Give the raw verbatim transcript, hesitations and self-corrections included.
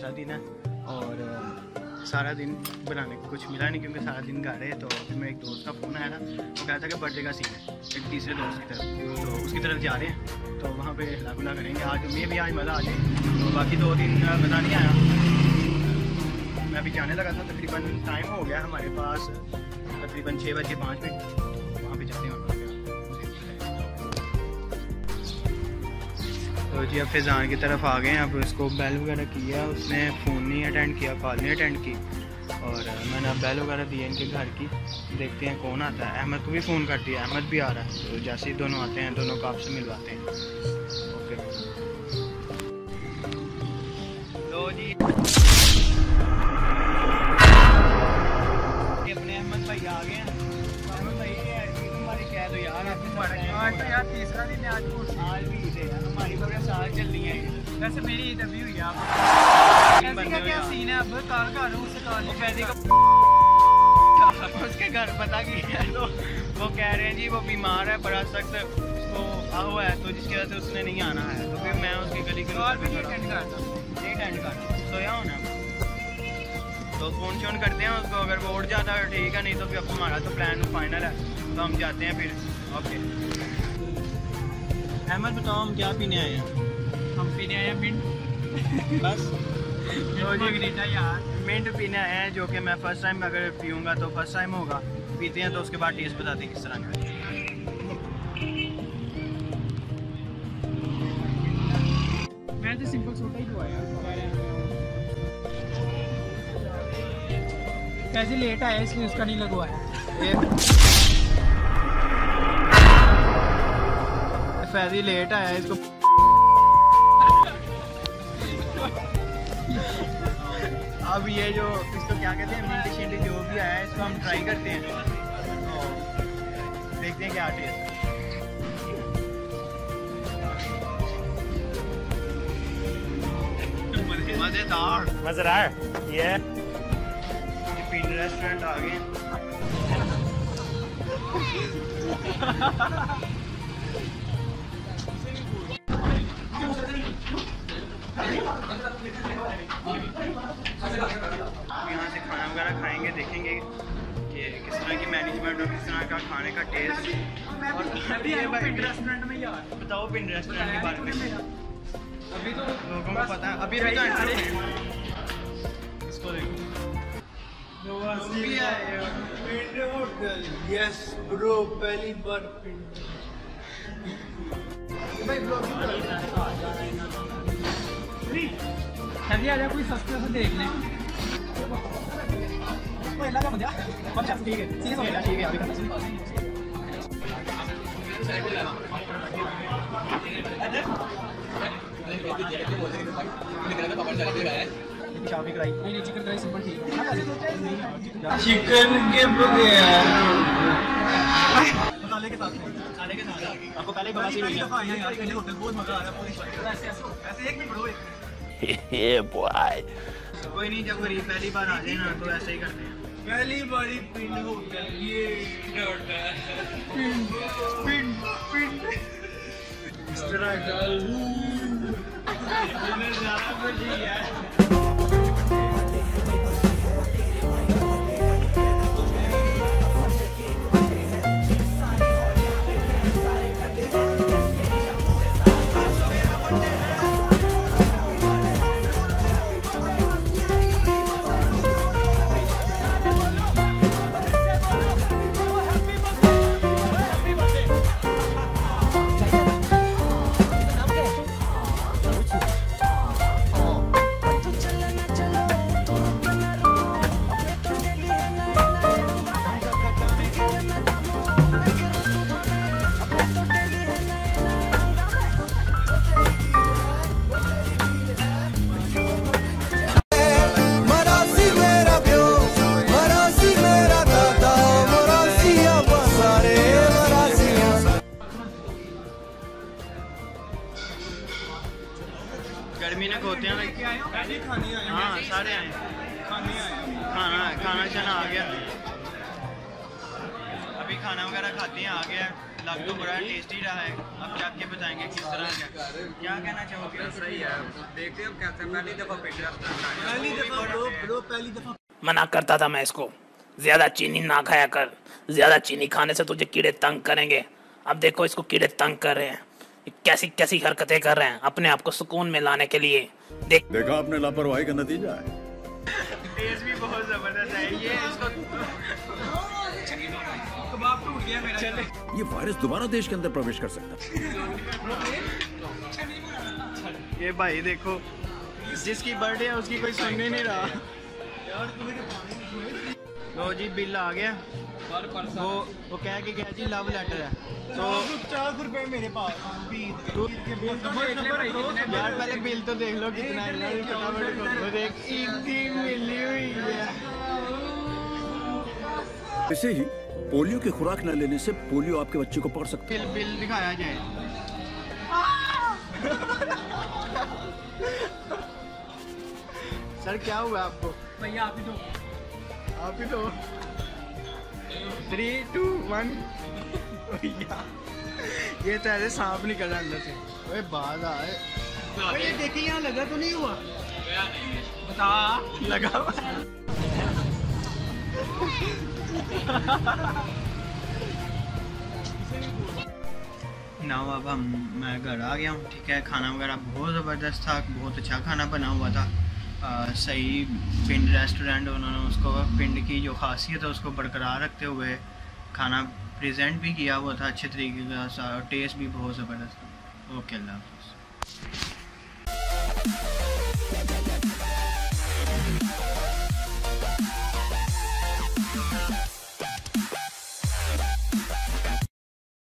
दूसरा दिन है और सारा दिन बनाने को कुछ मिला नहीं क्योंकि सारा दिन घर है। तो फिर मेरे एक दोस्त का फ़ोन आया था, वो कहा था कि बर्थडे का सीन है एक तीसरे दोस्त की तरफ, तो उसकी तरफ जा रहे हैं तो वहाँ पे हला गुला करेंगे। आज मैं भी आज मज़ा आ जाए। तो बाकी दो दिन मज़ा नहीं आया। मैं अभी जाने लगा था, तकरीबन टाइम हो गया हमारे पास तकरीबन छः बज के पाँच मिनट। वहाँ पर जाते हैं। तो जी अब फैज़ान की तरफ आ गए हैं। अब उसको बेल वगैरह किया, उसने फ़ोन नहीं अटेंड किया, कॉल नहीं अटेंड की और मैंने अब बेल वगैरह दी है इनके घर की। देखते हैं कौन आता है। अहमद को भी फ़ोन कर दिया, अहमद भी आ रहा है। तो जैसे ही दोनों आते हैं दोनों को आपसे मिलवाते हैं। ओके लो जी अपने अहमद भाई आ गए हैं। अहमद भाई हमारी कह दो यार, आज यार तीसरा दिन है। आज आज भी हमारी पूरे साल चल रही है। वैसे मेरी ईद अभी हुई है। का क्या सीन है? अब काल घर उससे काल उसके घर पता की है तो वो कह रहे हैं जी वो बीमार है बड़ा सख्त, उसको हुआ है तो जिसकी वजह से उसने नहीं आना है। तो फिर मैं उसकी गली के अटेंड करता सोया हूँ ना। तो फ़ोन शोन करते हैं उसको, अगर वो उठ जाता है ठीक है, नहीं तो फिर अब हमारा तो प्लान फाइनल है तो हम जाते हैं फिर। ओके अहमद बताओ हम क्या पीने आए हैं? हम पीने आए हैं मिंट बस तो यार मिंट पीने आए हैं जो कि मैं फ़र्स्ट टाइम अगर पीऊँगा तो फर्स्ट टाइम होगा। पीते हैं तो उसके बाद टेस्ट बताते हैं किस तरह का। मैं तो सिंपल सोडा ही पीवाया। कैसे लेट आया इसलिए उसका नहीं लगवाया। फैजी लेट आया इसको अब ये जो इसको क्या कहते हैं मिंटी शिंटी जो भी आया है इसको हम ट्राई करते हैं। तो देखते हैं क्या टेस्ट। मजेदार मजेदार ये पिंड रेस्टोरेंट आ गए। यहाँ से खाना वगैरह खाएंगे, देखेंगे कि किस तरह की मैनेजमेंट और किस तरह का खाने का टेस्ट। और पिंड रेस्टोरेंट में यार बताओ पिंड रेस्टोरेंट के बारे में। अभी तो लोगों को पता है, अभी तो इसको देखो पिंड होटल। यस ब्रो पहली बार पिंड भाई ब्लॉगिंग आ जा कोई सस्ते से देख लें। ठीक है ठीक है ठीक है अभी चिकन कढ़ाई सिंपल ठीक है। चिकन के बगैर मसाले के साथ मसाले के साथ आपको पहले बता दी है यार ये होटल बहुत मजा आ रहा है। ऐसे एक मिनट ब्रो ये बॉय कोई नहीं, जब गरीब पहली बार आ जाए ना तो ऐसे ही करते हैं। पहली बारी पिंड होटल ये पिंड पिंड पिंड इस तरह का गर्मी ने खोते हैं खाने आए। हाँ सारे आए खाने आए। खाना खाना शाना आ गया। अभी खाना वगैरह खाते हैं, आ गया लग तो बड़ा टेस्टी रहा है, अब जाके बताएंगे किस तरह क्या क्या कहना चाहोगे। सही है, देखते हो कैसे पहली दफा पहली दफा ब्रो ब्रो पहली दफा मना करता था मैं इसको, ज्यादा चीनी ना खाया कर, ज्यादा चीनी खाने से तुझे कीड़े तंग करेंगे। अब देखो इसको कीड़े तंग कर रहे हैं, कैसी कैसी हरकतें कर रहे हैं अपने आप को सुकून में लाने के लिए। देख देखा आपने लापरवाही का नतीजा है। टेस्ट भी बहुत जबरदस्त है ये, इसको कबाब टूट गया मेरा। ये वायरस दोबारा देश के अंदर प्रवेश कर सकता है। ये भाई देखो, जिसकी बर्थडे है उसकी कोई सुन ही नहीं रहा। लो जी बिल आ गया, वो वो कह के गया जी लव लेटर है, तो चार सौ रुपए मेरे पास यार पहले बिल तो देख लो कितना है, फटाफट देख इतनी मिली हुई है। ऐसे ही पोलियो की खुराक न लेने से पोलियो आपके बच्चे को पकड़ सकता है। बिल बिल दिखाया जाए। सर क्या हुआ आपको? भैया आप ही दो, आप ही तो थ्री टू वन। ये तो ऐसे सांप निकल रहा अंदर से। ओए बाज आए, ये देखिए यहाँ लगा तो नहीं हुआ? बता लगा हुआ है। ना अब हम मैं घर आ गया हूँ, ठीक है। खाना वगैरह बहुत ज़बरदस्त था, बहुत अच्छा खाना बना हुआ था। आ, सही पिंड रेस्टोरेंट, उन्होंने उसको पिंड की जो खासियत है उसको बरकरार रखते हुए खाना प्रेजेंट भी किया हुआ था अच्छे तरीके का, टेस्ट भी बहुत ज़बरदस्त था। ओके, अल्लाह हाफ़िज़।